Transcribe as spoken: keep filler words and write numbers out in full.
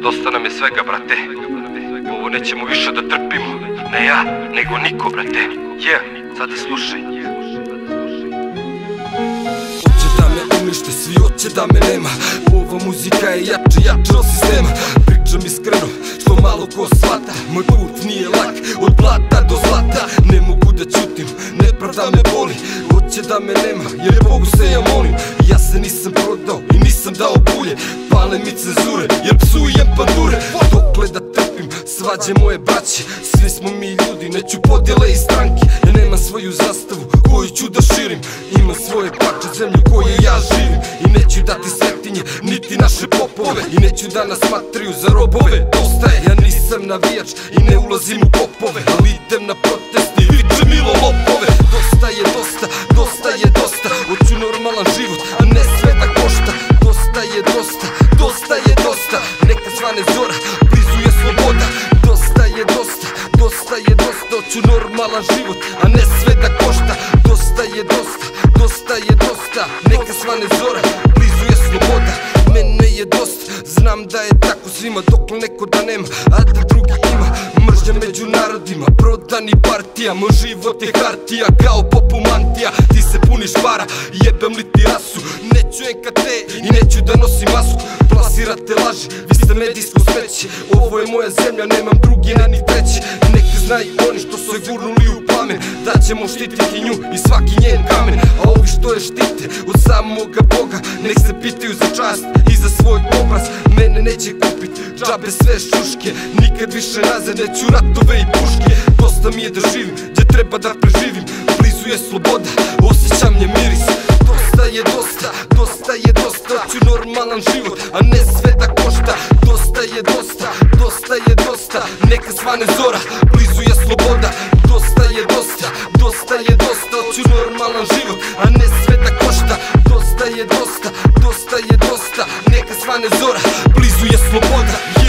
Dosta nam je svega, brate. Ovo nećemo više da trpimo. Ne ja, nego niko, brate. Je, sada slušaj. Hoće da me unište, svi hoće da me nema. Ova muzika je jače, jače od sistema. Pričam iskreno, što malo ko shvata. Moj put nije lak, od blata do zlata. Ne mogu da ćutim, nepravda me boli. Hoće da me nema, jer Bogu se ja molim. Ja se nisam prodao i nisam dao bulje. Pale mi cenzure, jer psujem pandure. Dokle da trpim svađe moje braće. Svi smo mi ljudi, neću podjele i stranke. Ja nemam svoju zastavu koju ću da širim. Imam svoje parče zemlju koje ja živim. I neću dati svetinje, niti naše popove. I neću da nas smatraju za robove. Dosta je, ja nisam navijač i ne ulazim u popove. Ali idem na protest i vičem milo lopove. Dosta je dosta, dosta je dosta. Hoću normalan život, a ne sve da košta. Dosta je dosta, dosta je dosta. Neka svane zora, blizu je sloboda. Dosta je dosta, dosta je dosta. Hoću normalan život, a ne sve da košta. Dosta je dosta, dosta je dosta. Neka svane zora, blizu je sloboda. Mene je dosta, znam da je tako svima. Dokle neko da nema, a da drugi ima. Mržnja među narodima, prodani partija. Moj život je hartija, kao popumantija. Ti se puniš para, jebem li ti rasu. Neću en ka te i neću da nosim masku. Plasirate laži, vi ste medijsko smeće. Ovo je moja zemlja, nemam drugi na ni treći. Neki znaju oni što su je gurnuli u plamen. Da ćemo štititi nju i svaki njen kamen. A ovi što je štite od samoga Boga, nek se pitaju za čast i za svoj obraz. Mene neće kupit džabe sve šuške. Nikad više nazad neću ratove i puške. Dosta mi je da živim, gdje treba da preživim. Blizu je sloboda, osjećam nje miris. Dosta je dosta, dosta je dosta. Hoću normalan život, a ne sve da košta. Dosta je dosta, dosta je dosta. Neka svane zora, blizu je sloboda. Dosta je dosta, dosta je dosta. Hoću normalan život, a ne sve da košta. Dosta je dosta, dosta je dosta. Neka svane zora, blizu je sloboda.